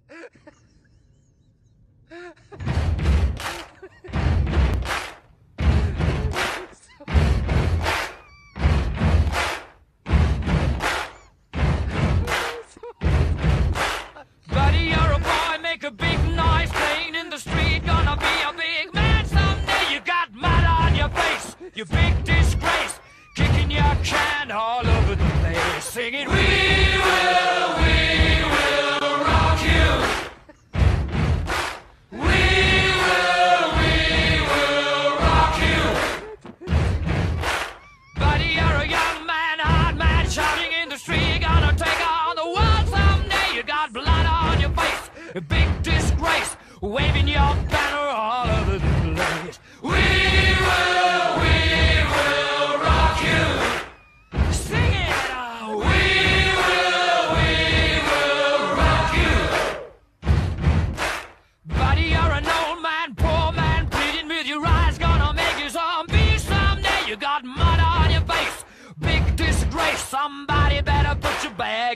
Buddy, you're a boy, make a big noise playing in the street. Gonna be a big man someday. You got mud on your face, you big disgrace. Kicking your can all over the place, singing, we will rock you. We will rock you. Buddy, you're a young man, hard man, shouting in the street. Gonna take on the world someday. You got blood on your face, a big disgrace, waving your banner all over the place. We will rock you. Sing it, we will rock you. Buddy, you're an old man, poor man, pleading with your eyes. Gonna make you zombie someday. You got mud on your face, big disgrace. Somebody better put your bag